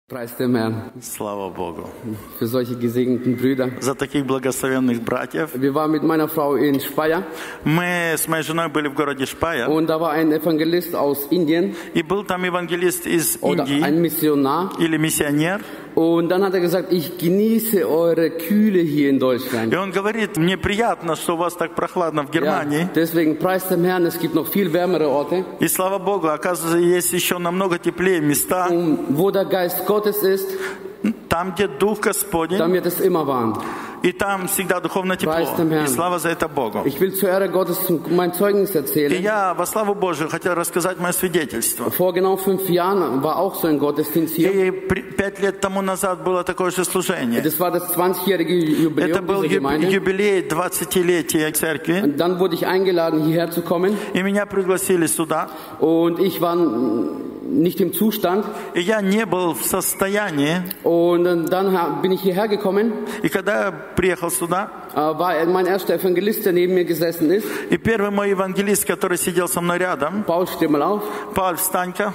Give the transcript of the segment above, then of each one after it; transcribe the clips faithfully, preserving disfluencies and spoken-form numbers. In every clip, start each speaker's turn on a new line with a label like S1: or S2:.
S1: Preis dem Herrn.
S2: Слава Богу.
S1: Für solche gesegneten Brüder.
S2: За таких благословенных братьев.
S1: Wir waren mit meiner Frau in Speyer.
S2: Мы с моей женой были в городе Шпая.
S1: Und da war ein Evangelist aus Indien.
S2: И был там евангелист из
S1: Oder
S2: Индии.
S1: ein Missionar.
S2: Или миссионер.
S1: Und dann hat er gesagt, ich genieße eure Kühle hier in Deutschland.
S2: И он говорит, мне приятно, что у вас так прохладно в Германии.
S1: Ja, deswegen preis dem Herrn, es gibt noch viel wärmere Orte.
S2: И слава Богу, оказывается, есть еще намного теплее места.
S1: Und wo der Geist Gottes ist,
S2: там, где Дух Господень.
S1: dann wird es immer warm.
S2: И там всегда духовно тепло. И слава за это Богу.
S1: Ich will zur Ehre Gottes mein Zeugnis erzählen.
S2: И я во славу Божию хотел рассказать мое свидетельство.
S1: Vor genau fünf Jahren war auch so ein Gottesdienst hier.
S2: И пять лет тому назад было такое же служение.
S1: Das war das zwanzigjährige Jubiläum
S2: Это был
S1: dieser Gemeinde.
S2: юбилей двадцатилетия церкви.
S1: Und dann wurde ich eingeladen, hierher zu kommen.
S2: И меня пригласили сюда.
S1: Und ich war nicht im Zustand.
S2: И я не был в состоянии.
S1: Und dann bin ich hierher gekommen.
S2: И когда я приехал сюда,
S1: war mein erster Evangelist, der neben mir gesessen ist.
S2: И первый мой евангелист, который сидел со мной рядом.
S1: Paul, steh mal auf.
S2: Paul, встань-ка.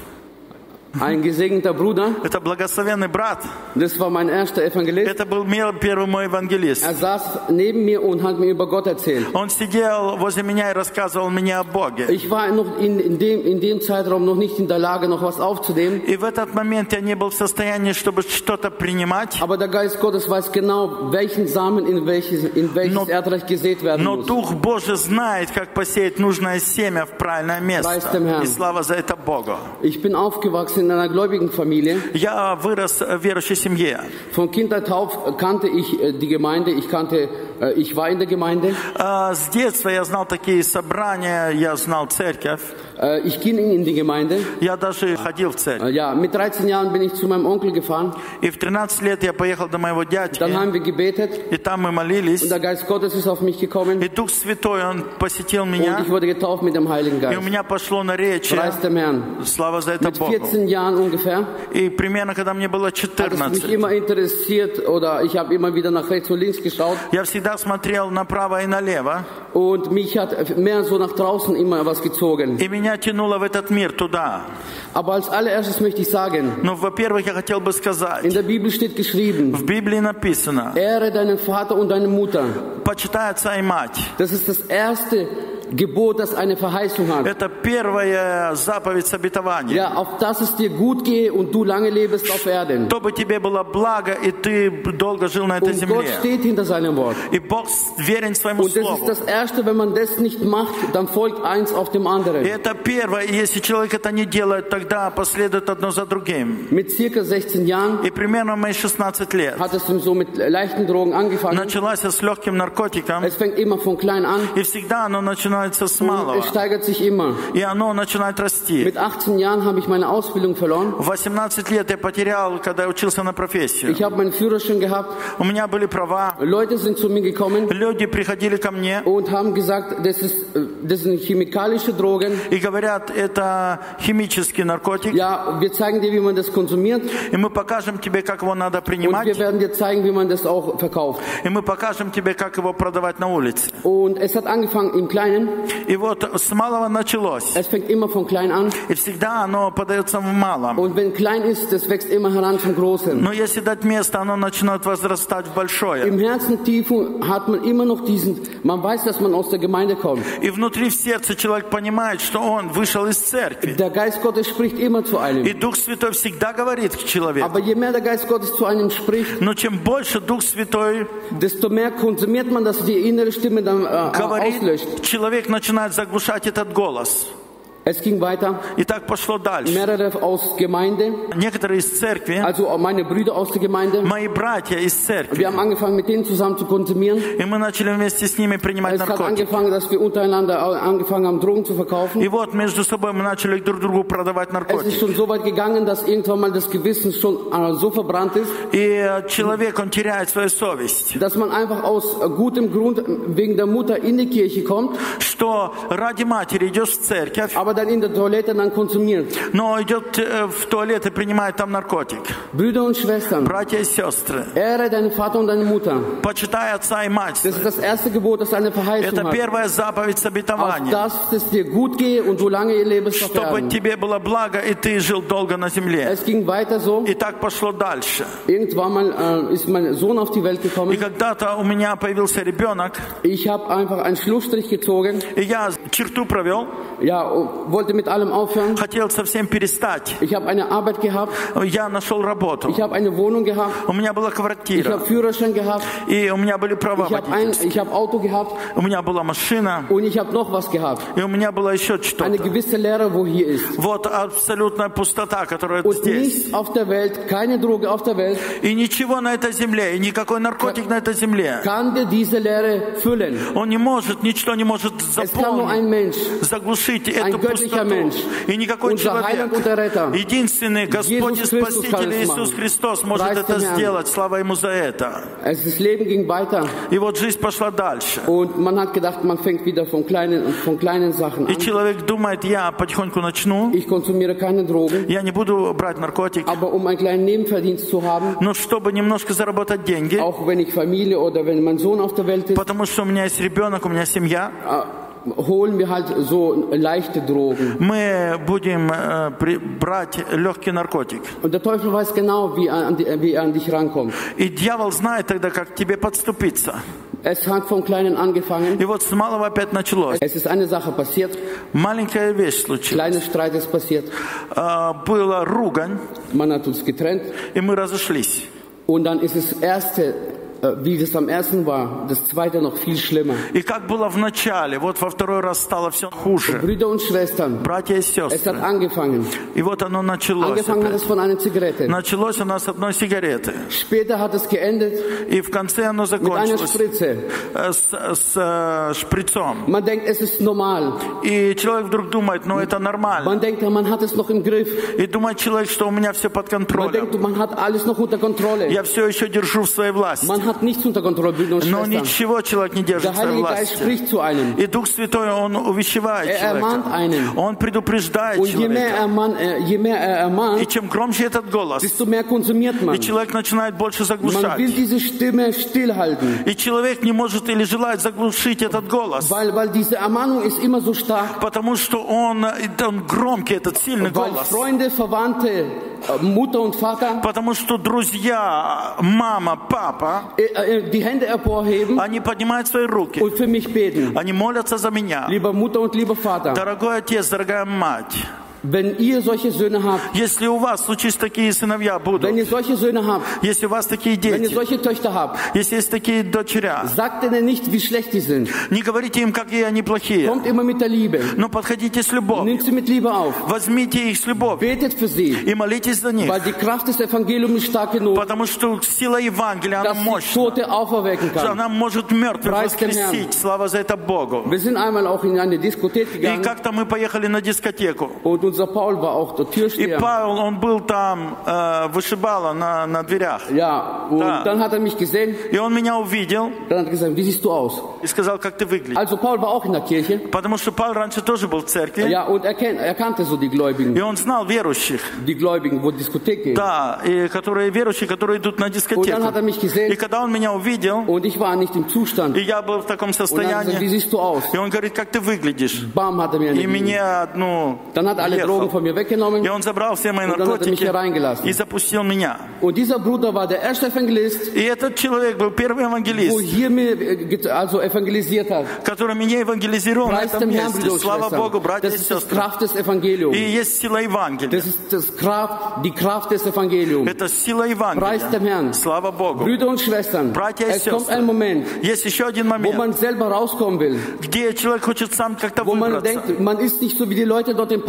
S1: Ein gesegneter Bruder.
S2: Это благословенный брат.
S1: Das war mein erster Evangelist.
S2: Это был первый мой евангелист.
S1: Er saß neben mir und hat mir über Gott erzählt.
S2: Он сидел возле меня и рассказывал мне о Боге.
S1: Ich war noch in, in dem in dem Zeitraum noch nicht in der Lage, noch was aufzunehmen.
S2: И в этот момент я не был в состоянии, чтобы что-то принимать.
S1: Aber der Geist Gottes weiß genau, welchen Samen in welches in welches
S2: но,
S1: Erdreich gesät werden
S2: но
S1: muss.
S2: Но Дух Божий знает, как посеять нужное семя в правильное место. И слава за это Богу.
S1: Ich bin aufgewachsen in einer gläubigen Familie.
S2: Я вырос в верующей семье.
S1: Von Kindheit auf kannte ich die Gemeinde. Ich kannte, ich war in der Gemeinde.
S2: С детства я знал такие собрания, я знал церковь.
S1: Ich ging in die Gemeinde.
S2: Я даже ходил в церковь.
S1: Ja, mit dreizehn Jahren bin ich zu meinem Onkel gefahren.
S2: И в тринадцать лет я поехал до моего дядьки.
S1: Dann haben wir gebetet.
S2: И там мы молились.
S1: Und der Geist Gottes ist auf mich gekommen.
S2: И Дух Святой, он посетил меня.
S1: Und ich wurde getauft mit dem Heiligen Geist.
S2: И у меня пошло наречие.
S1: Preis dem Herrn.
S2: Слава за это Богу.
S1: Mit vierzehn Jahren ungefähr.
S2: И примерно, когда мне было четырнадцать.
S1: Hat es mich immer interessiert, oder ich habe immer wieder nach rechts und links geschaut.
S2: Я всегда смотрел направо и налево.
S1: Und mich hat mehr so nach draußen immer was gezogen.
S2: И меня тянуло в этот мир туда.
S1: Aber als allererstes möchte ich sagen,
S2: Но, во-первых, я хотел бы сказать,
S1: in der Bibel steht geschrieben,
S2: в Библии написано,
S1: Ehre deinen Vater und deine Mutter.
S2: Почитай отца и мать.
S1: Das ist das erste Gebot, das eine Verheißung hat.
S2: Это первая заповедь с обетованием.
S1: Ja, auf dass es dir gut gehe und du lange lebst auf Erden.
S2: Чтобы тебе было благо и ты долго жил на этой
S1: Und
S2: земле.
S1: Gott steht hinter seinem Wort.
S2: И Бог верен своему
S1: Und das
S2: слову.
S1: ist das Erste, wenn man das nicht macht, dann folgt eins auf dem anderen.
S2: И это первое, и если человек это не делает, тогда последует одно за другим.
S1: Mit circa sechzehn Jahren
S2: И примерно в мои шестнадцать лет
S1: hat es so mit leichten Drogen angefangen.
S2: началось с легким наркотиком.
S1: Es fängt immer von klein an.
S2: И всегда оно начинается с малого.
S1: Es steigert sich immer.
S2: И оно начинает расти.
S1: Mit achtzehn Jahren habe ich meine Ausbildung verloren.
S2: В восемнадцать лет я потерял, когда я учился на профессию.
S1: Ich habe meinen Führerschein gehabt.
S2: У меня были права.
S1: Leute sind zu mir gekommen.
S2: Люди приходили ко мне.
S1: Und haben gesagt, das ist, das sind chemikalische Drogen.
S2: И говорят, это химический наркотик.
S1: Ja, wir zeigen dir, wie man das konsumiert.
S2: И мы покажем тебе, как его надо принимать.
S1: Und wir werden dir zeigen, wie man das auch verkauft.
S2: И мы покажем тебе, как его продавать на улице.
S1: Und es hat angefangen im Kleinen.
S2: И вот с малого началось.
S1: Es fängt immer von klein an.
S2: И всегда оно подается в малом.
S1: Und wenn klein ist, das wächst immer heran zum Großen.
S2: Но если дать место, оно начинает возрастать в большое.
S1: Im Herzen tiefen hat man immer noch diesen, man weiß, dass man aus der Gemeinde kommt.
S2: И внутри в сердце человек понимает, что он вышел из церкви.
S1: Der Geist Gottes spricht immer zu einem.
S2: И Дух Святой всегда говорит к человеку.
S1: Aber je mehr der Geist Gottes zu einem spricht,
S2: Но чем больше Дух Святой
S1: desto mehr konsumiert man, dass die innere Stimme dann äh,
S2: говорит,
S1: auslöscht.
S2: человек начинает заглушать этот голос.
S1: Es ging weiter.
S2: И так пошло дальше.
S1: Mehrere aus Gemeinde,
S2: Некоторые из церкви,
S1: also meine Brüder aus der Gemeinde.
S2: мои братья из церкви.
S1: Wir haben angefangen, mit denen zusammen zu konsumieren.
S2: И мы начали вместе с ними принимать
S1: Es hat
S2: наркотики.
S1: angefangen, dass wir untereinander angefangen haben, Drogen zu verkaufen.
S2: И вот между собой мы начали друг другу продавать
S1: Es ist
S2: наркотики.
S1: schon so weit gegangen, dass irgendwann mal das Gewissen schon äh, so verbrannt ist,
S2: И человек, он теряет свою совесть.
S1: dass man einfach aus äh, gutem Grund wegen der Mutter in die Kirche kommt,
S2: Что ради матери идешь в церковь,
S1: aber aber dann in der Toilette dann konsumiert.
S2: Но идет в туалет и принимает там наркотик.
S1: Brüder und Schwestern,
S2: Братья и сестры,
S1: ehre deinen Vater und deine Mutter.
S2: почитай отца и мать.
S1: Das ist das erste Gebot, das eine Verheißung
S2: Это
S1: hat.
S2: первая заповедь с
S1: Auf
S2: обетованием.
S1: das es dir gut gehe und du lange lebst auf
S2: Чтобы
S1: Erden.
S2: тебе было благо, и ты жил долго на земле.
S1: Es ging weiter so.
S2: И так пошло дальше.
S1: Irgendwann mal äh, ist mein Sohn auf die Welt
S2: И
S1: gekommen.
S2: когда-то у меня появился ребенок,
S1: Ich habe einfach einen Schlussstrich gezogen.
S2: и я черту провел,
S1: Ja, und wollte mit allem aufhören.
S2: хотел совсем перестать.
S1: Ich habe eine Arbeit gehabt.
S2: Я нашел работу.
S1: Ich habe eine Wohnung gehabt.
S2: У меня была
S1: Ich
S2: квартира,
S1: habe Führerschein gehabt.
S2: и у меня были права
S1: Ich habe ein,
S2: водительские.
S1: ich habe Auto gehabt.
S2: У меня была машина,
S1: Und ich habe noch was gehabt.
S2: и у меня было еще
S1: Eine
S2: что-то.
S1: gewisse Leere, wo hier ist.
S2: Вот абсолютная пустота, которая
S1: Und
S2: здесь.
S1: nichts auf der Welt, keine Droge auf der Welt,
S2: И ничего на этой земле, и никакой наркотик на этой земле.
S1: kann dir diese Leere füllen.
S2: Он не может, ничто не может
S1: Es kann nur ein
S2: заполнить,
S1: Mensch,
S2: заглушить
S1: ein
S2: эту
S1: göttlicher
S2: пустоту.
S1: Mensch,
S2: И никакой
S1: unser Heiland und der
S2: человек,
S1: Retter,
S2: единственный Господь и
S1: Jesus Christus
S2: Спаситель
S1: kann es
S2: Иисус
S1: machen.
S2: Христос может
S1: Preis
S2: это
S1: dem Herrn.
S2: сделать. Слава Ему за это.
S1: es, das Leben ging weiter.
S2: И вот жизнь пошла дальше.
S1: Und man hat gedacht, man fängt wieder von kleinen, von kleinen Sachen
S2: И
S1: an.
S2: человек думает, я потихоньку начну,
S1: Ich konsumiere keine Drogen,
S2: я не буду брать наркотик,
S1: aber um einen kleinen Nebenverdienst zu haben,
S2: но чтобы немножко заработать деньги,
S1: auch wenn ich Familie oder wenn mein Sohn auf der Welt ist,
S2: потому что у меня есть ребенок, у меня семья,
S1: äh, holen wir halt so leichte Drogen.
S2: мы будем э, при, брать легкий наркотик.
S1: Und der Teufel weiß genau, wie er an, die, wie er an dich rankommt.
S2: И дьявол знает тогда, как к тебе подступиться.
S1: Es hat von Kleinen angefangen.
S2: И вот с малого опять началось.
S1: Es ist eine Sache passiert,
S2: Маленькая вещь
S1: kleiner
S2: случилась.
S1: Streit ist passiert.
S2: Э, была ругань,
S1: Man hat uns getrennt.
S2: и мы разошлись.
S1: Und dann ist das erste, äh, wie es am ersten war, das zweite noch viel schlimmer.
S2: И как было в начале, вот во второй раз стало все хуже.
S1: Brüder und Schwestern,
S2: Братья и
S1: es hat
S2: сестры.
S1: angefangen.
S2: И вот оно началось.
S1: Angefangen hat
S2: опять.
S1: es von einer Zigarette.
S2: Началось у нас с одной сигареты.
S1: Später hat es geendet
S2: И в конце оно
S1: mit einer
S2: закончилось
S1: Spritze.
S2: э, с, с э, шприцом.
S1: Man denkt, es ist normal.
S2: И человек вдруг думает, ну это нормально.
S1: Man denkt, man hat es noch im Griff.
S2: И думает человек, что у меня все под
S1: Man
S2: контролем.
S1: denkt, man hat alles noch unter Kontrolle.
S2: Я все еще держу в своей власти.
S1: Man hat nichts unter Kontrolle, Brüder und
S2: Но
S1: Schwestern.
S2: ничего человек не держит
S1: Der
S2: в своей
S1: Heilige Geist
S2: власти.
S1: spricht zu einem.
S2: И Дух Святой, Он увещевает
S1: Er ermahnt
S2: человека.
S1: einen.
S2: Он предупреждает
S1: Und je mehr
S2: человека.
S1: er, man, äh, je mehr er
S2: И
S1: ermahnt,
S2: чем громче этот голос,
S1: desto mehr konsumiert man.
S2: и человек начинает больше
S1: Man
S2: заглушать.
S1: will diese Stimme stillhalten,
S2: И человек не может или желает заглушить этот голос,
S1: weil, weil diese Ermahnung ist immer so stark,
S2: потому что он, он громкий, этот сильный
S1: weil
S2: голос.
S1: Freunde, Verwandte, äh, Mutter und Vater
S2: Потому что друзья, мама, папа,
S1: äh, äh, die Hände emporheben
S2: они поднимают свои руки,
S1: und für mich beten.
S2: они молятся за меня.
S1: Lieber Mutter und lieber Vater,
S2: Дорогой отец, дорогая мать,
S1: wenn ihr solche Söhne habt,
S2: если у вас случись такие сыновья будут,
S1: wenn ihr solche Söhne habt,
S2: если у вас такие
S1: wenn ihr
S2: дети,
S1: solche Töchter habt,
S2: если есть такие дочеря,
S1: sagt ihnen nicht, wie schlecht die sind.
S2: не говорите им, какие они плохие,
S1: Kommt immer mit der Liebe.
S2: но подходите с любовью,
S1: Nimmt sie mit Liebe auf.
S2: возьмите их с любовью
S1: Betet für sie,
S2: и молитесь за них,
S1: weil die Kraft des Evangeliums ist stark genug,
S2: потому что сила Евангелия, она
S1: dass sie
S2: мощна,
S1: Tote auferwecken
S2: что
S1: kann.
S2: она может мертвых
S1: Preis dem Herrn.
S2: воскресить, слава за это Богу.
S1: Wir sind einmal auch in eine Diskothek
S2: И
S1: gegangen
S2: как-то мы поехали на дискотеку.
S1: und unser Paul war auch der
S2: И
S1: Türsteher.
S2: Павел, он был там, э, вышибала на, на дверях.
S1: Ja, und
S2: Da.
S1: dann hat er mich gesehen,
S2: И он меня увидел
S1: dann hat er gesagt, wie siehst du aus?
S2: и сказал, как ты выглядишь.
S1: Also Paul war auch in der Kirche,
S2: Потому что Павел раньше тоже был в церкви.
S1: ja, und er, kennt, er kannte so die Gläubigen,
S2: И он знал верующих.
S1: die Gläubigen, wo die Diskothek gehen.
S2: Да, и которые верующие, которые идут на
S1: Und dann
S2: дискотеку.
S1: hat er mich
S2: И
S1: gesehen
S2: когда он меня увидел,
S1: und ich war nicht im Zustand.
S2: и я был в таком
S1: Und dann hat er gesagt, wie
S2: состоянии,
S1: siehst du aus?
S2: и он говорит, как ты выглядишь.
S1: Bam, hat er mir
S2: И
S1: eine gegeben.
S2: мне одну
S1: Dann hat er alle Drogen
S2: въехал.
S1: von mir weggenommen
S2: И он забрал все мои
S1: und dann hat er mich
S2: наркотики
S1: hier reingelassen.
S2: и запустил меня.
S1: Und dieser Bruder war der erste Evangelist,
S2: И этот человек был первый
S1: wo
S2: евангелист,
S1: hier mir äh, get- also evangelisiert hat.
S2: который меня евангелизировал на
S1: Preis
S2: этом
S1: dem Herrn,
S2: месте.
S1: Brüder und
S2: Слава Богу,
S1: Schwestern.
S2: братья
S1: Das
S2: и
S1: ist die
S2: сестры.
S1: Kraft des Evangeliums.
S2: И есть сила Евангелия.
S1: Das ist das Kraft, die Kraft des Evangeliums.
S2: Это сила
S1: Preis dem Herrn.
S2: Евангелия. Слава Богу.
S1: Brüder und Schwestern,
S2: Братья и
S1: es kommt
S2: сестры.
S1: ein Moment,
S2: Есть еще один
S1: wo
S2: момент,
S1: man selber rauskommen will,
S2: где человек хочет сам как-то
S1: wo man
S2: выбраться.
S1: denkt, man ist nicht so wie die Leute dort im Park.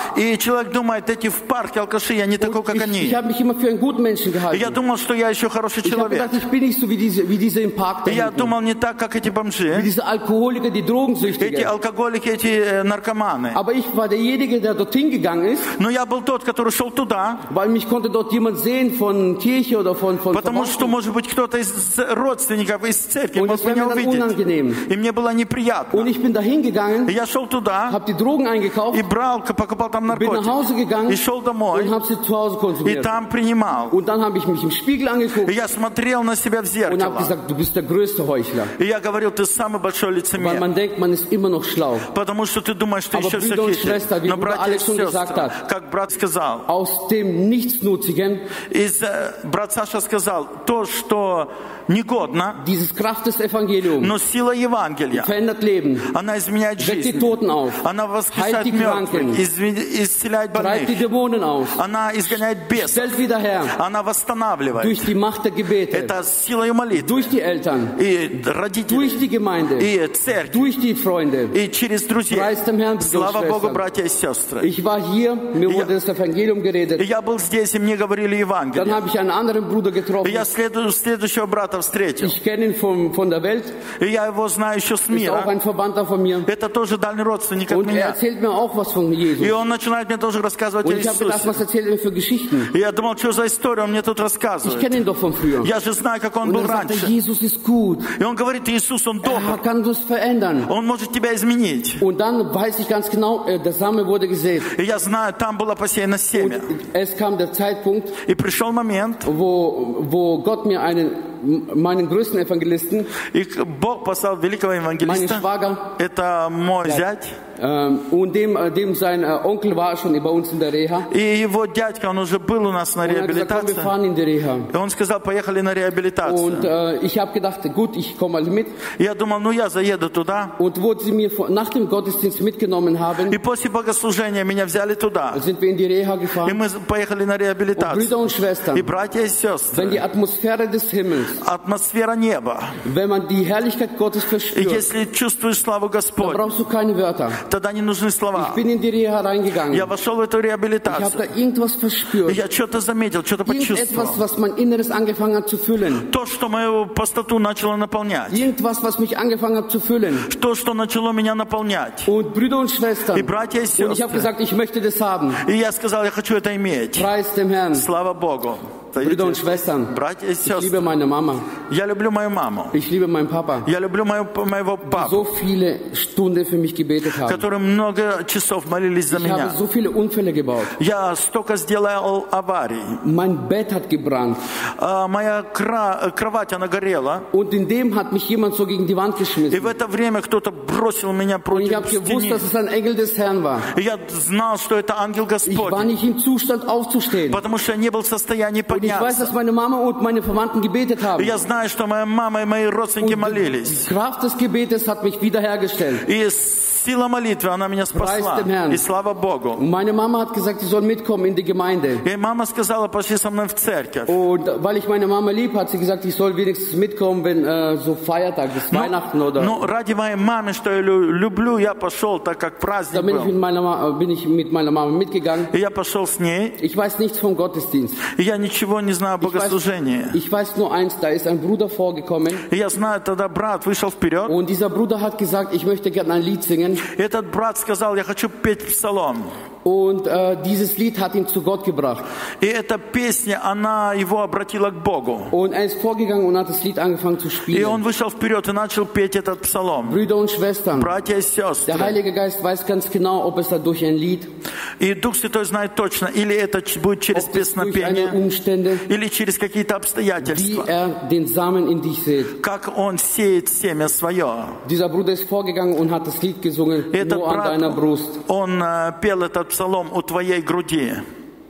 S2: И человек думает, эти в парке алкаши, я не такой, как
S1: ich,
S2: они.
S1: ich habe mich immer für einen guten Menschen
S2: И
S1: gehalten.
S2: я думал, что я еще хороший
S1: Ich habe
S2: человек.
S1: gedacht, ich bin nicht so wie diese, wie diese im Park da
S2: И я
S1: hinten.
S2: думал не так, как эти
S1: Wie
S2: бомжи,
S1: diese Alkoholiker, die
S2: эти
S1: Drogensüchtigen.
S2: алкоголики, эти э, наркоманы.
S1: Aber ich war derjenige, der dorthin gegangen ist,
S2: Но я был тот, который шел туда,
S1: weil mich konnte dort jemand sehen von Kirche oder von, von
S2: потому что,
S1: Verwandten.
S2: может быть, кто-то из родственников, из церкви
S1: Und
S2: мог
S1: das wäre
S2: меня
S1: mir dann
S2: увидеть.
S1: unangenehm.
S2: И мне было
S1: Und
S2: неприятно.
S1: ich bin dahin gegangen,
S2: И я шел туда,
S1: habe die Drogen eingekauft,
S2: и брал, покупал там
S1: bin nach
S2: наркотики.
S1: Hause gegangen
S2: И шел домой,
S1: und habe sie zu Hause
S2: и
S1: konsumiert.
S2: там принимал.
S1: Und dann habe ich mich im Spiegel angeguckt
S2: И я смотрел на себя в
S1: und habe
S2: зеркало.
S1: gesagt, du bist der größte Heuchler.
S2: И я говорил, ты самый большой
S1: Weil
S2: лицемер.
S1: man denkt, man ist immer noch schlau.
S2: Потому что ты думаешь, что
S1: Aber
S2: еще все
S1: Brüder und
S2: хитрее.
S1: Schwestern, wie
S2: Но,
S1: Bruder
S2: братья и
S1: Alex schon gesagt
S2: сестры,
S1: hat,
S2: как брат сказал,
S1: Aus dem Nichtsnutzigen,
S2: из, э, брат Саша сказал, то, что негодно,
S1: dieses Kraft des Evangeliums,
S2: но сила Евангелия,
S1: verändert Leben,
S2: она изменяет
S1: weckt die
S2: жизнь.
S1: Toten auf,
S2: Она воскрешает
S1: heilt die
S2: мертвых,
S1: Kranken,
S2: изв- исцеляет
S1: treibt die
S2: больных.
S1: Dämonen aus,
S2: Она изгоняет бесов.
S1: stellt wieder her,
S2: Она восстанавливает.
S1: durch die Macht der Gebete,
S2: Это силой молитвы.
S1: durch die Eltern,
S2: И
S1: durch
S2: родителей,
S1: die Gemeinde,
S2: и церковь,
S1: durch die Freunde.
S2: и через друзей.
S1: Preis dem Herrn, Brüder und
S2: Слава Богу,
S1: Schwestern.
S2: братья и сестры.
S1: Ich war hier, mir wurde das Evangelium
S2: И
S1: geredet.
S2: я был здесь, и мне говорили
S1: Dann
S2: Евангелие.
S1: habe ich einen anderen Bruder
S2: И
S1: getroffen.
S2: я следу- следующего брата встретил.
S1: Ich kenne ihn von, von der Welt,
S2: И я его знаю еще с
S1: ist auch
S2: мира.
S1: ein Verwandter von mir.
S2: Это тоже дальний родственник от
S1: Und er
S2: меня.
S1: erzählt mir auch was von Jesus.
S2: И он начинает мне тоже рассказывать
S1: Und
S2: о
S1: ich habe gedacht,
S2: Иисусе.
S1: was erzählt er mir für Geschichten?
S2: И я думал, что за историю он мне тут
S1: Ich
S2: рассказывает.
S1: kenne ihn doch von früher.
S2: Я же знаю, как он
S1: Und
S2: был
S1: er sagte,
S2: раньше.
S1: Jesus ist gut.
S2: И он говорит, Иисус, он
S1: Er
S2: добр.
S1: kann das verändern.
S2: Он может тебя изменить.
S1: Und dann weiß ich ganz genau, äh, der Same wurde gesät.
S2: И я знаю, там было посеяно
S1: Und
S2: семя.
S1: es kam der Zeitpunkt,
S2: И пришел момент,
S1: wo, wo Gott mir einen, meinen größten Evangelisten,
S2: и Бог послал великого
S1: meinen
S2: евангелиста.
S1: Schwager,
S2: Это мой зять.
S1: ähm, und dem, äh, dem sein äh, Onkel war schon bei uns in der Reha.
S2: И его дядька, он уже был у нас на
S1: Und er hat gesagt, komm, wir
S2: реабилитации.
S1: fahren in die Reha.
S2: И он сказал, поехали на
S1: Und
S2: реабилитацию.
S1: äh, ich habe gedacht, gut, ich komme mal mit.
S2: И я думал, ну я заеду туда.
S1: Und wo sie mir vor- nach dem Gottesdienst mitgenommen haben,
S2: И после богослужения меня взяли туда.
S1: sind wir in die Reha
S2: И
S1: gefahren.
S2: мы поехали на
S1: Und Brüder
S2: реабилитацию.
S1: und
S2: И
S1: Schwestern,
S2: братья и
S1: wenn
S2: сестры,
S1: die Atmosphäre des Himmels,
S2: атмосфера неба.
S1: wenn man die Herrlichkeit Gottes
S2: И
S1: verspürt,
S2: если чувствуешь славу
S1: dann
S2: Господню,
S1: brauchst du keine Wörter.
S2: тогда не нужны
S1: Ich
S2: слова.
S1: bin in die Reha reingegangen.
S2: Я вошел в эту
S1: Ich habe
S2: реабилитацию.
S1: da irgendwas
S2: И
S1: verspürt.
S2: я что-то заметил, что-то
S1: Irgendetwas,
S2: почувствовал.
S1: was mein Inneres angefangen hat zu füllen.
S2: То, что мою пустоту начало наполнять.
S1: Irgendwas, was mich angefangen hat zu füllen.
S2: То, что начало меня наполнять.
S1: Und Brüder und
S2: И
S1: Schwestern,
S2: братья и
S1: und ich habe
S2: сестры.
S1: gesagt, ich möchte das haben.
S2: И я сказал, я хочу это иметь.
S1: Preis dem Herrn.
S2: Слава Богу.
S1: Brüder und Schwestern,
S2: Братья и
S1: ich liebe
S2: сестры.
S1: meine Mama.
S2: Я люблю мою маму.
S1: Ich liebe meinen Papa,
S2: Я люблю мою, моего папу,
S1: so viele Stunden für mich gebetet haben.
S2: которые много часов молились за
S1: Ich habe
S2: меня.
S1: so viele Unfälle gebaut.
S2: Я столько сделал аварий.
S1: Mein Bett hat gebrannt.
S2: А, Моя кра- кровать, она горела.
S1: Und in dem hat mich jemand so gegen die Wand
S2: И
S1: geschmissen.
S2: в это время кто-то бросил меня
S1: Und ich habe
S2: против
S1: gewusst,
S2: стены.
S1: dass es ein Engel des Herrn war.
S2: И я знал, что это ангел
S1: Ich war
S2: Господень.
S1: nicht im Zustand aufzustehen.
S2: Потому что я не был в состоянии
S1: Und ich weiß,
S2: подняться.
S1: dass meine Mama und meine Verwandten gebetet
S2: И
S1: haben.
S2: я знаю, что моя мама и мои родственники
S1: Und die
S2: молились.
S1: Kraft des Gebetes hat mich wiederhergestellt.
S2: И сила молитвы, она меня спасла.
S1: Preis dem Herrn.
S2: И слава Богу.
S1: Und meine Mama hat gesagt, sie soll mitkommen in die Gemeinde.
S2: И мама сказала, пошли со мной в церковь.
S1: Und weil ich meine Mama lieb, hat sie gesagt, ich soll wenigstens mitkommen, wenn äh, so Feiertag ist, Weihnachten oder...
S2: Ну, ради моей мамы, что я лю- люблю, я пошел, так как
S1: Da
S2: праздник
S1: bin ich, mit
S2: был.
S1: meiner, Ma- bin ich mit meiner Mama mitgegangen.
S2: И я пошел с ней.
S1: Ich weiß nichts vom Gottesdienst.
S2: И я ничего не знаю о
S1: Ich weiß,
S2: богослужении.
S1: ich weiß nur eins, da ist ein Bruder vorgekommen
S2: И я знаю, тогда брат вышел вперед.
S1: und dieser Bruder hat gesagt, ich möchte gerne ein Lied singen.
S2: И этот брат сказал, я хочу петь псалом.
S1: Und äh, dieses Lied hat ihn zu Gott gebracht.
S2: И эта песня, она его обратила к Богу.
S1: Und er ist vorgegangen und hat das Lied angefangen zu
S2: И он
S1: spielen.
S2: вышел вперед и начал петь этот псалом.
S1: Brüder und Schwestern,
S2: Братья и
S1: der
S2: сестры.
S1: Heilige Geist weiß ganz genau, ob es da durch ein Lied,
S2: И Дух Святой знает точно, или это ч- будет через
S1: ob es durch eine
S2: песнопение,
S1: Umstände,
S2: или через какие-то
S1: wie
S2: обстоятельства.
S1: er den Samen in dich sät.
S2: Как он сеет семя свое.
S1: Dieser Bruder ist vorgegangen und hat das Lied gesungen,
S2: Этот
S1: nur an deiner
S2: брат,
S1: Brust.
S2: он э, пел этот псалом у твоей груди.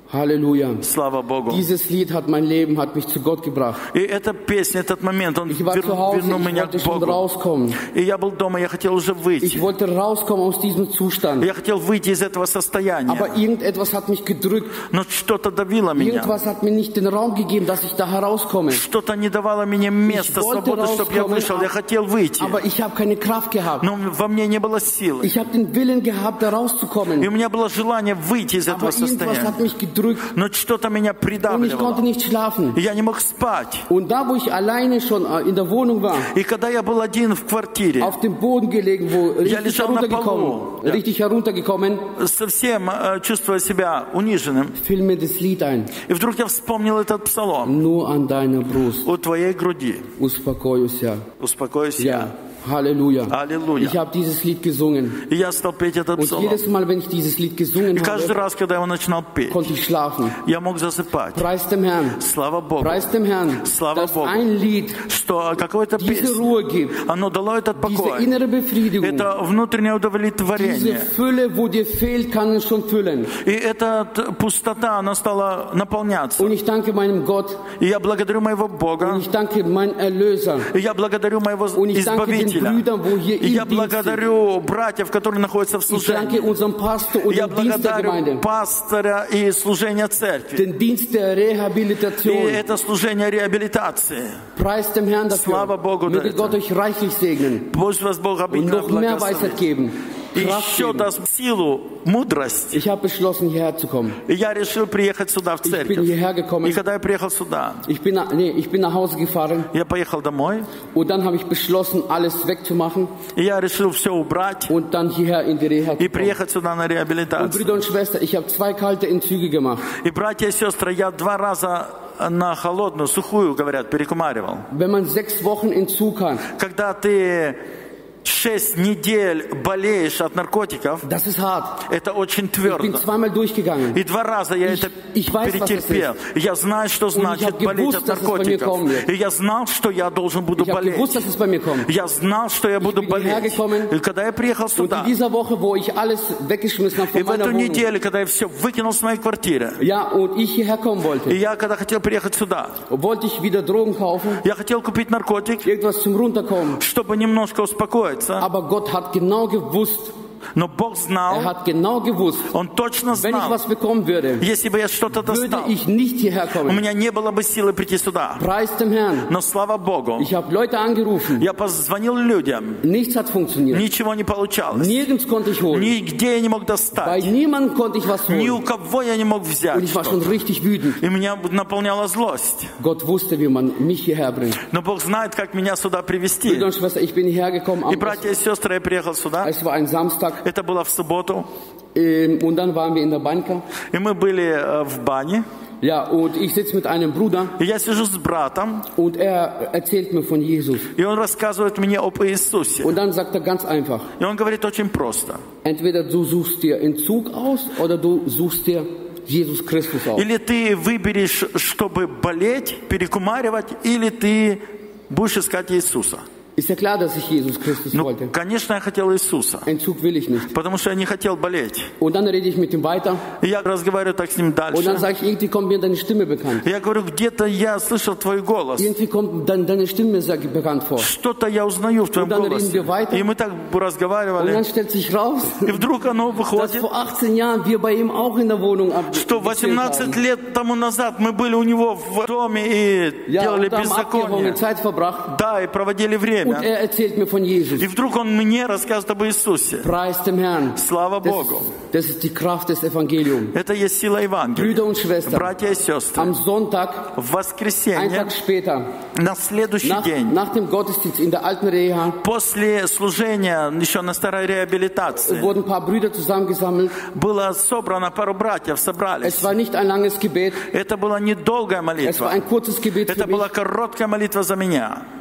S1: Halleluja.
S2: Слава Богу.
S1: Dieses Lied hat mein Leben, hat mich zu Gott gebracht.
S2: И эта песня, этот момент, он
S1: Ich war zu Hause,
S2: вернул
S1: ich
S2: меня
S1: wollte
S2: к
S1: schon
S2: Богу.
S1: rauskommen.
S2: И я был дома, я хотел уже выйти.
S1: Ich wollte rauskommen aus diesem Zustand.
S2: Я хотел выйти из этого состояния.
S1: Aber irgendetwas hat mich gedrückt.
S2: Но что-то давило меня.
S1: Irgendwas hat mir nicht den Raum gegeben, dass ich da herauskomme.
S2: Что-то не давало мне места, свободы, чтобы я вышел. Я хотел выйти.
S1: Aber ich habe keine Kraft gehabt.
S2: Но во мне не было силы.
S1: Ich habe den Willen gehabt, da rauszukommen.
S2: И у меня было желание выйти из этого
S1: Aber irgendwas hat
S2: состояния.
S1: mich gedrückt.
S2: Но что-то меня
S1: Und ich konnte
S2: придавливало.
S1: nicht schlafen.
S2: Я не мог спать.
S1: Und da, wo ich alleine schon in der Wohnung war,
S2: И когда я был один в квартире,
S1: auf dem Boden gelegen, wo richtig
S2: лежал на
S1: heruntergekommen,
S2: полу. Ja.
S1: richtig heruntergekommen,
S2: совсем э, чувствуя себя униженным,
S1: fiel mir das Lied ein.
S2: и вдруг я вспомнил этот псалом.
S1: Nur an deiner Brust
S2: У твоей груди
S1: uspokоюсь я.
S2: успокойся.
S1: Ja, Halleluja.
S2: Halleluja.
S1: Ich habe dieses Lied gesungen.
S2: И я стал петь этот
S1: Und
S2: псалом.
S1: jedes Mal, wenn ich dieses Lied gesungen
S2: И каждый
S1: habe,
S2: раз, когда я его начинал петь,
S1: konnte ich schlafen.
S2: я мог засыпать.
S1: Preis dem Herrn.
S2: Слава Богу.
S1: Preis dem Herrn,
S2: Слава
S1: dass
S2: Богу.
S1: ein Lied
S2: Что какое-то
S1: diese
S2: песня,
S1: Ruhe gibt,
S2: оно дало этот
S1: diese
S2: покой.
S1: innere Befriedigung,
S2: Это внутреннее
S1: diese
S2: удовлетворение.
S1: Fülle, wo dir fehlt, kann es schon füllen.
S2: И эта т- пустота, она стала наполняться.
S1: Und ich danke meinem Gott,
S2: И я благодарю моего
S1: und
S2: Бога.
S1: ich danke meinem Erlöser,
S2: И я благодарю моего
S1: und ich danke den
S2: Избавителя.
S1: Brüdern, wo hier
S2: И я
S1: im Dienst sind.
S2: благодарю братьев, которые находятся в
S1: Ich danke
S2: служении.
S1: unserem Pastor und
S2: Я
S1: dem Dienst der
S2: благодарю
S1: Gemeinde,
S2: пастора и служения церкви.
S1: den Dienst der
S2: И
S1: Rehabilitation.
S2: это служение реабилитации.
S1: Preis dem Herrn
S2: Слава
S1: dafür.
S2: Богу за
S1: Möge
S2: это.
S1: Gott euch reichlich segnen
S2: Пусть вас Бог
S1: und
S2: обильно
S1: noch mehr Weisheit
S2: благословит.
S1: geben.
S2: И
S1: Kraft
S2: еще
S1: geben.
S2: даст силу, мудрость.
S1: Ich habe beschlossen, hierher zu kommen.
S2: И я решил приехать сюда, в
S1: Ich bin
S2: церковь.
S1: hierher
S2: И
S1: gekommen.
S2: когда я приехал сюда,
S1: Ich bin, nach, nee, ich bin nach Hause gefahren
S2: я поехал домой.
S1: und dann habe ich beschlossen, alles wegzumachen
S2: И я решил все убрать
S1: und dann hierher in die Reha
S2: и
S1: zu kommen.
S2: приехать сюда на
S1: Und
S2: реабилитацию.
S1: Brüder und Schwestern, ich habe zwei kalte Entzüge gemacht.
S2: И, братья и сестры, я два раза на холодную, сухую, говорят, перекумаривал.
S1: Wenn man sechs Wochen Entzug hat,
S2: Когда ты шесть недель болеешь от наркотиков,
S1: das ist hart.
S2: это очень
S1: Ich bin
S2: твердо.
S1: zweimal durchgegangen.
S2: И два раза я
S1: Ich-
S2: это
S1: ich weiß, was es
S2: перетерпел. И я знаю, что значит
S1: hab
S2: болеть
S1: gewusst,
S2: от
S1: dass es bei mir
S2: наркотиков.
S1: kommen wird.
S2: И я знал, что я должен буду
S1: Ich habe
S2: болеть.
S1: gewusst, dass es bei mir kommt.
S2: Я знал, что я буду
S1: bin
S2: болеть.
S1: hierher gekommen.
S2: И когда я приехал
S1: Und
S2: сюда,
S1: in dieser Woche, wo ich alles weggeschmissen habe
S2: и
S1: von
S2: в
S1: meiner
S2: эту
S1: Wohnung,
S2: неделю, когда я все выкинул с моей квартиры,
S1: ja, und ich hierher kommen
S2: и
S1: wollte,
S2: я когда хотел приехать сюда,
S1: wollte ich wieder Drogen kaufen,
S2: я хотел купить наркотик,
S1: irgendwas zum Runterkommen.
S2: чтобы немножко успокоиться.
S1: Aber Gott hat genau gewusst,
S2: Но Бог
S1: er
S2: знал,
S1: hat genau gewusst,
S2: Он точно
S1: wenn ich
S2: знал,
S1: was bekommen würde,
S2: если бы я что-то
S1: würde
S2: достал,
S1: ich nicht hierher
S2: у
S1: kommen.
S2: меня не было бы силы прийти сюда.
S1: Preis dem Herrn.
S2: Но слава Богу,
S1: Ich habe Leute angerufen,
S2: я позвонил людям,
S1: nichts hat funktioniert.
S2: ничего не получалось.
S1: Nirgends konnte ich holen.
S2: Нигде я не мог
S1: Bei
S2: достать.
S1: niemandem konnte ich was
S2: Ни
S1: holen.
S2: у кого я не мог
S1: Und
S2: взять.
S1: ich war schon
S2: что-то.
S1: richtig wütend.
S2: И меня наполняла злость.
S1: Gott wusste, wie man mich hierher bringt.
S2: Но Бог знает, как меня сюда привести.
S1: Brüder und Schwestern, ich bin hierher gekommen.
S2: И,
S1: Am,
S2: братья и сестры, я приехал сюда.
S1: es war ein Samstag.
S2: Это было в субботу.
S1: Ähm, und dann waren wir in der Banka.
S2: И мы были э, в бане.
S1: Ja, und ich sitze mit einem Bruder
S2: И я сижу с братом.
S1: und er erzählt mir von Jesus.
S2: И он рассказывает мне об Иисусе.
S1: Und dann sagt er ganz einfach,
S2: И он говорит очень просто.
S1: entweder du suchst dir Entzug aus oder du suchst dir Jesus Christus aus.
S2: Или ты выберешь, чтобы болеть, перекумаривать, или ты будешь искать Иисуса.
S1: Ist ja klar, dass ich Jesus Christus
S2: Ну,
S1: wollte.
S2: конечно, я хотел Иисуса.
S1: Entzug will ich nicht.
S2: Потому что я не хотел болеть.
S1: Und dann rede ich mit ihm weiter
S2: И я разговариваю так с ним
S1: und dann
S2: дальше.
S1: sage ich, irgendwie kommt mir deine Stimme bekannt.
S2: И я говорю, где-то я слышал твой голос.
S1: Irgendwie kommt dann deine Stimme sehr bekannt vor.
S2: Что-то я узнаю в твоем
S1: Und dann reden
S2: голосе.
S1: wir weiter.
S2: И мы так
S1: Und dann
S2: разговаривали.
S1: stellt sich raus,
S2: И вдруг оно
S1: dass
S2: выходит,
S1: vor achtzehn Jahren wir bei ihm auch in der Wohnung
S2: что
S1: abgezählt
S2: восемнадцать
S1: haben.
S2: лет тому назад мы были у него в доме и
S1: Ja,
S2: делали
S1: und haben abgewogen,
S2: беззаконие.
S1: Zeit verbracht.
S2: Да, и проводили
S1: Und
S2: время.
S1: er erzählt mir von Jesus.
S2: И вдруг он мне рассказывает об Иисусе.
S1: Preis dem Herrn.
S2: Слава
S1: Das,
S2: Богу.
S1: das ist die Kraft des Evangeliums.
S2: Это есть сила Евангелия.
S1: Brüder und Schwestern,
S2: Братья и сестры,
S1: am Sonntag,
S2: в
S1: einen
S2: воскресенье,
S1: Tag später,
S2: на следующий
S1: nach,
S2: день,
S1: nach dem Gottesdienst in der alten Reha,
S2: после служения, еще на старой реабилитации,
S1: wurden ein paar Brüder zusammengesammelt.
S2: было собрано, пару братьев
S1: Es
S2: собрались.
S1: war nicht ein langes Gebet,
S2: Это была недолгая
S1: es war
S2: молитва.
S1: ein kurzes Gebet
S2: Это
S1: für mich.
S2: была короткая молитва за меня.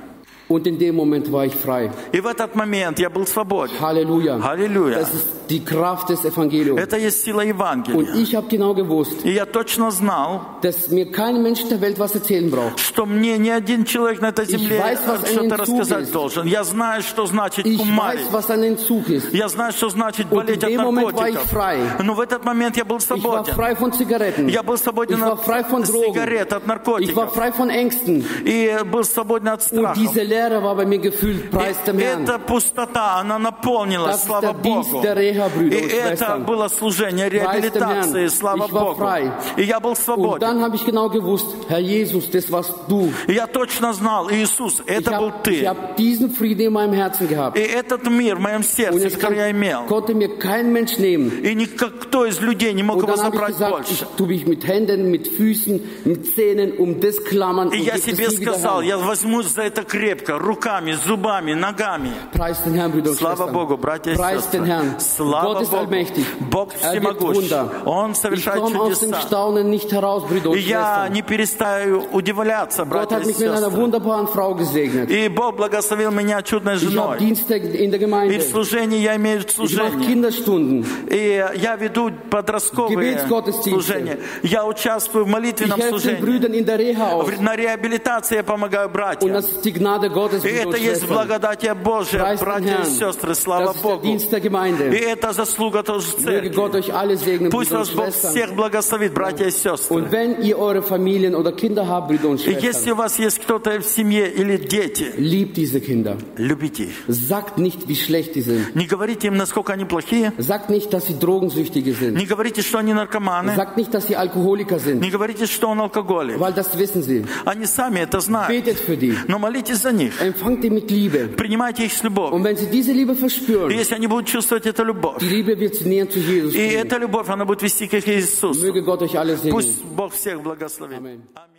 S1: Und in dem Moment war ich frei.
S2: И в этот момент я был свободен.
S1: Halleluja.
S2: Halleluja.
S1: Das ist die Kraft des Evangeliums.
S2: Это есть сила Евангелия.
S1: Und ich habe genau gewusst,
S2: И я точно знал,
S1: dass mir kein Mensch der Welt was erzählen braucht.
S2: что мне ни один человек на этой земле
S1: weiß,
S2: что-то рассказать должен. Я знаю, что значит
S1: Ich
S2: кумарить.
S1: weiß, was ein Entzug ist.
S2: Я знаю, что значит
S1: Und
S2: болеть
S1: in
S2: от
S1: dem Moment war ich
S2: наркотиков.
S1: frei.
S2: Но в этот момент я был
S1: Ich war
S2: свободен.
S1: frei von Zigaretten.
S2: Я был свободен
S1: Ich war
S2: от
S1: frei von Drogen.
S2: сигарет, от
S1: Ich war
S2: наркотиков.
S1: frei von Ängsten.
S2: И был свободен от
S1: Und
S2: страха.
S1: diese Leere war bei mir gefüllt. Preis dem Herrn.
S2: Эта пустота, она наполнилась,
S1: Das ist
S2: слава
S1: der Dienst
S2: Богу.
S1: der Reha, Brüder
S2: И
S1: und
S2: это
S1: Schwestern.
S2: было служение реабилитации, слава
S1: Ich war
S2: Богу.
S1: frei.
S2: И я был
S1: Und
S2: свободен.
S1: dann habe ich genau gewusst, Herr Jesus, das warst du.
S2: И я точно знал, Иисус,
S1: Ich
S2: это был
S1: habe
S2: ты.
S1: hab diesen Frieden in meinem Herzen gehabt.
S2: И этот мир в моем
S1: Und
S2: сердце,
S1: es
S2: который я
S1: kon
S2: имел.
S1: konnte mir kein Mensch nehmen.
S2: И никто из людей не мог
S1: Und
S2: его
S1: dann habe ich
S2: забрать
S1: gesagt, ich
S2: больше.
S1: tue mich mit Händen, mit Füßen, mit Zähnen um das klammern und
S2: И я
S1: gebe
S2: себе
S1: das nie wieder
S2: сказал,
S1: her.
S2: я возьмусь за это крепко, руками, зубами, ногами.
S1: Preis den Herrn, Brüder und
S2: Слава
S1: Schwestern.
S2: Богу, братья и
S1: Preis den
S2: сестры.
S1: Herrn.
S2: Слава
S1: Gott ist
S2: Богу.
S1: allmächtig.
S2: Бог
S1: Er wirkt
S2: всемогущ.
S1: Wunder.
S2: Он
S1: Ich
S2: совершает
S1: komme aus dem
S2: чудеса.
S1: Staunen nicht heraus, Brüder
S2: И
S1: und
S2: я
S1: Schwestern.
S2: не перестаю удивляться,
S1: Gott
S2: братья
S1: hat
S2: и
S1: mich mit einer
S2: сестры.
S1: wunderbaren Frau gesegnet.
S2: И Бог благословил меня чудной
S1: Ich habe
S2: женой.
S1: Dienste in der
S2: И
S1: Gemeinde.
S2: в служении я имею
S1: Ich mache
S2: служение.
S1: Kinderstunden.
S2: И я веду подростковые
S1: Gebetsgottesdienste.
S2: служения. Я участвую в
S1: Ich
S2: молитвенном
S1: helfe den
S2: служении.
S1: Brüdern in der Reha aus.
S2: На реабилитации я помогаю
S1: Und
S2: братьям.
S1: das ist die Gnade Gottes,
S2: И
S1: Brüder
S2: это
S1: und
S2: есть
S1: Schwestern.
S2: благодать Божия,
S1: Preis den
S2: братья и
S1: Herrn.
S2: сестры, слава
S1: Das ist der
S2: Богу.
S1: Dienst der
S2: И
S1: Gemeinde.
S2: это заслуга тоже
S1: Möge Gott
S2: церкви.
S1: euch alle segnen,
S2: Пусть
S1: Brüder und
S2: вас Бог
S1: Schwestern.
S2: всех благословит, братья и сестры.
S1: Und wenn ihr eure Familien oder Kinder habt, Brüder und
S2: И если
S1: Schwestern,
S2: у вас есть кто-то в семье или дети,
S1: liebt diese Kinder.
S2: любите их.
S1: Sagt nicht, wie schlecht die sind.
S2: Не говорите им, насколько они плохие.
S1: Sagt nicht, dass sie Drogensüchtige sind.
S2: Не говорите, что они наркоманы.
S1: Sagt nicht, dass sie Alkoholiker sind.
S2: Не говорите, что он алкоголик.
S1: Weil das wissen sie.
S2: Они сами это знают.
S1: Betet für die.
S2: Но молитесь за них.
S1: Empfangt die mit Liebe.
S2: Принимайте их с любовью.
S1: Und wenn sie diese Liebe
S2: И
S1: verspüren,
S2: если они будут чувствовать эту любовь,
S1: die Liebe wird sie näher zu Jesus
S2: и
S1: bringen.
S2: эта любовь, она будет вести к Иисусу.
S1: Möge Gott euch alle segnen.
S2: Пусть Бог всех благословит.
S1: Amen.